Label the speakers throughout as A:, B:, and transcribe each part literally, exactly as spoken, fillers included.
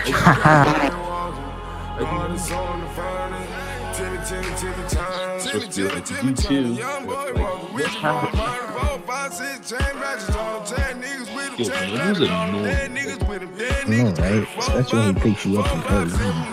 A: Supposed to be like you too. Yo, Nobu's annoying.
B: I know, right? Especially when he picks you up and goes.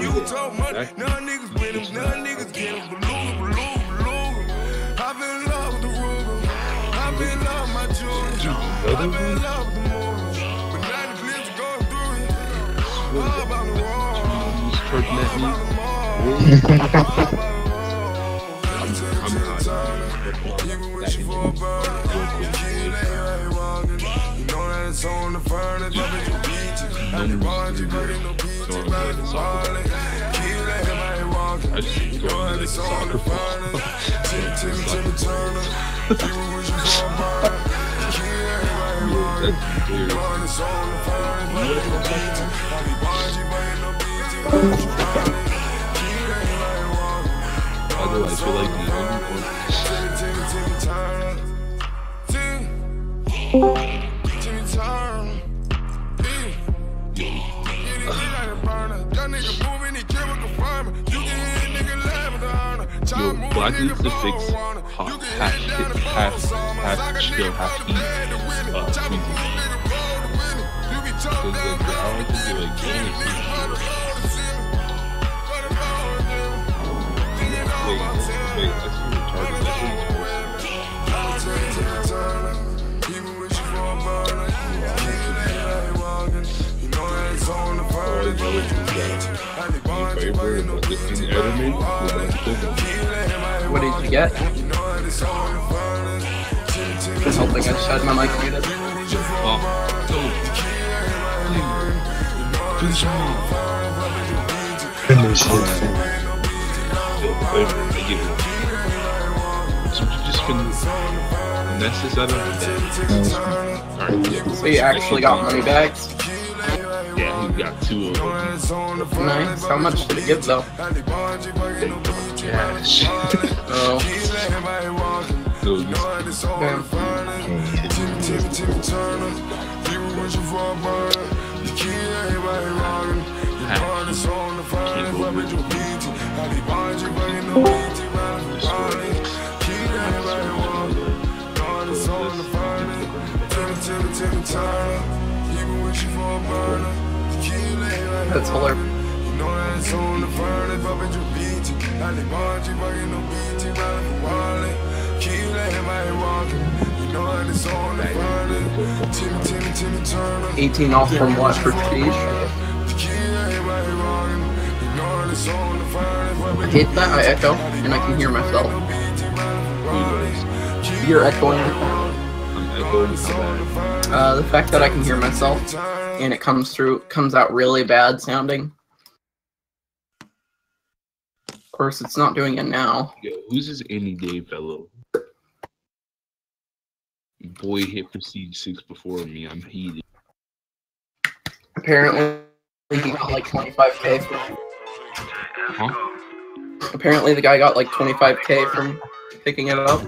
C: On the furnace, I bet you beat you. And the bars you break, no beat you. But the wallet, kill everybody walking. You know how it's on the furnace. Timmy, Timmy, Timmy Turner. You were wishing for a bar. Kill everybody walking. You know how it's on the furnace. But you beat you. And the bars you break, no beat you. But you wallet, kill everybody walking.
A: Otherwise, I feel like the only one.
C: Timmy, Timmy, Timmy Turner. Timmy.
A: Yo, Black needs to fix half, half, half, half chill, half eat, uh, tweaking. Because like, I don't think they're like getting it. Wait, wait, I see retarded. That's what
D: What did you get? I don't think I just had my mic muted.
A: Oh,
B: Finish it.
A: So you just been messes out of that.
D: So you actually got money back?
A: Yeah, he got two of them.
D: Nice. How much did it give though?
A: Cash.
D: Oh.
A: No, you
D: Damn. That's hilarious. eighteen off from what prestige? I hate that I echo and I can hear myself. You're echoing.
A: I'm echoing so bad.
D: Uh, the fact that I can hear myself and it comes through, comes out really bad sounding. Of course, it's not doing it now.
A: Yo, who's this any day fellow? Boy hit prestige six before me. I'm heated.
D: Apparently, he got like twenty-five K from.
A: Huh?
D: Apparently, the guy got like twenty-five K from picking it up.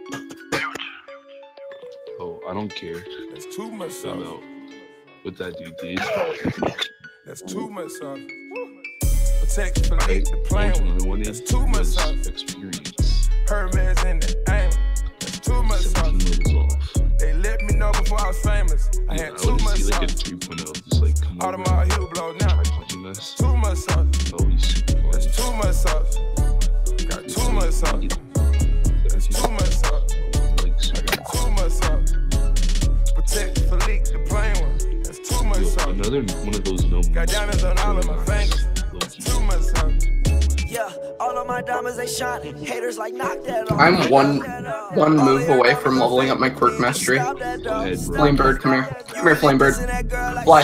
A: Oh, I don't care.
C: That's too much
A: I don't know what that dude did.
C: That's too much sauce. Protect, police, the plane. That's too much sauce.
A: Experience.
C: Hermes in the aim. That's too much sauce. They let me know before I was famous. I
A: Yeah,
C: had
A: I
C: too
A: want to
C: much
A: see like a
C: sauce.
A: three point oh. Just like come over
C: Audemars
A: and
C: heel blow now.
A: try punching us.
C: Too much sauce.
A: Oh, he's super funny.
C: That's too much sauce. Got too much sauce. That's too much sauce.
A: Like super.
C: Got too much sauce. Protect, police, the plain one. That's too much
A: Yo,
C: sauce.
A: another one of those no.
C: Got diamonds on all of my fingers. That's too much sauce.
E: Yeah, all of my diamonds they shine. Haters like knock that off.
D: I'm one one move away from leveling up my quirk mastery.
A: Go ahead, bro.
D: Flamebird, come here. Come here, Flamebird. Fly.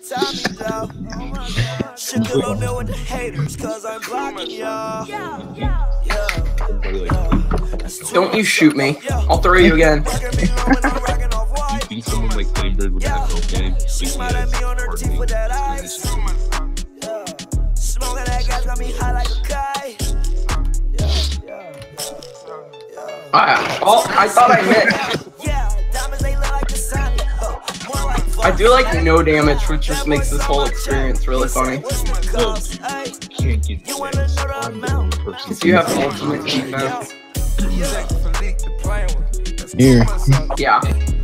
A: Everybody like,
D: Don't you shoot me. I'll throw you again.
A: do you think someone like Flamebird would have no game? Think he has coordinating position?
D: Ah, oh, I thought I hit. I do like no damage, which just makes this whole experience really funny.
A: Oh, dude, you can't get defense. I'm the only person.
D: Because you have ultimate defense.
B: Here,
D: Yeah.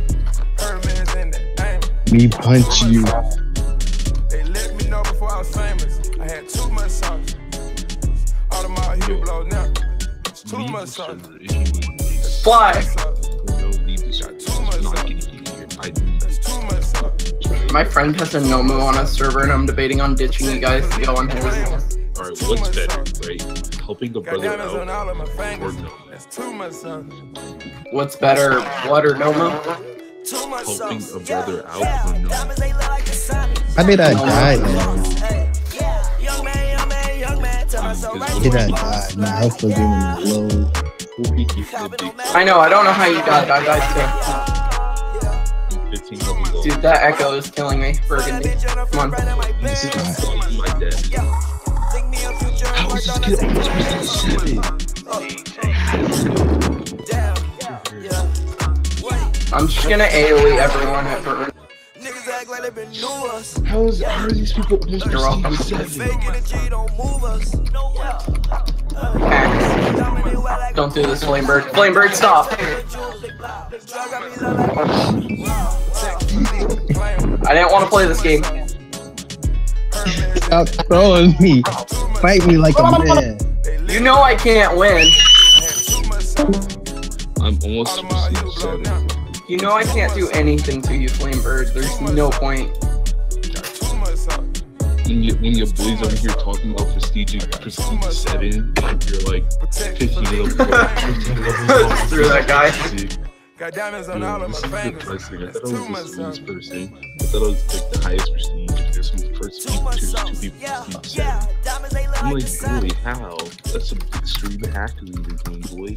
B: me punch you.
C: They let me know before I was famous. I had too much sauce. All of my heel blow now. It's too much sauce.
D: Fly!
A: No need to start. Not getting here. I need
C: It's too much sauce.
D: My friend has a Nomu on a server and I'm debating on ditching you guys to go on his.
A: Alright, what's better, right? Helping a
C: Got
A: brother
C: diamonds on all
A: out
C: of my
A: or
C: fingers.
A: no?
C: That's too much sauce.
D: What's better, blood or Nomu?
E: Too much
A: Helping
E: sauce.
A: a brother out or no?
E: Diamonds, they look like the sun.
B: How did I die, man?
E: Hey, yeah. Young man, young man, young man. Tell myself right
B: How did I die? My health was getting low.
A: Who beat you for the big
D: I know, I don't know how you died. I died too.
A: fifteen level low?
D: Dude, that echo is killing me. Burgundy. Come on.
B: This is not.
A: Oh, my dad. How is this kid almost seven?
D: I'm just gonna AoE everyone at Burgundy.
E: Niggas act like they been new us.
A: How is how are these people almost
D: You're welcome.
A: seven?
E: Fake energy don't move us. No
D: Hacks. Don't do this, Flamebird. Flamebird, stop! I didn't want to play this game.
B: Stop throwing me. Fight me like a man.
D: You know I can't win.
A: I'm almost prestige seven.
D: You know I can't do anything to you, Flamebird. There's no point.
A: When you when your boys over here talking about prestige prestige seven, you're like fifteen level.
D: Just threw that guy.
C: Got diamonds on
A: Yo,
C: all of
A: this
C: my
A: is
C: fingers.
A: depressing. I
C: That's
A: thought
C: too
A: it
C: much
A: was the
C: sauce.
A: sweetest person. I thought it was like the highest prestige. There's some first people, two, two people prestige seven. I'm like, really, how? That's some extreme hackery you're doing, boy.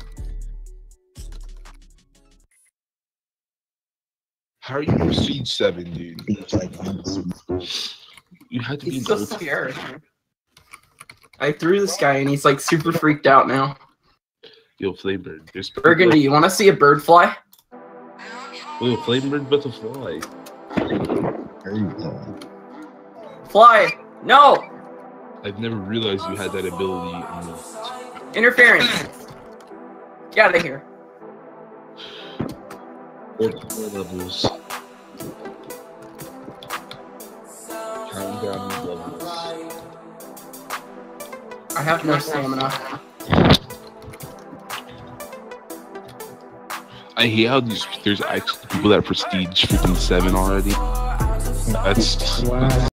A: How are you prestige seven, dude?
B: It's like,
A: You had to be
D: He's
A: in
D: so
A: gold.
D: scared. I threw this guy and he's like super freaked out now.
A: Yo, Flamebird. There's people-
D: Burgundy, you want to see a bird fly?
A: Yo, Flamebird about to fly.
B: there you go.
D: Fly! No!
A: I've never realized you had that ability unlocked.
D: Interference! Get out of here.
A: Four, four levels. Counting down these levels.
D: I have no stamina.
A: I hate how these there's actually people that prestige freaking seven already. That's
B: Wow.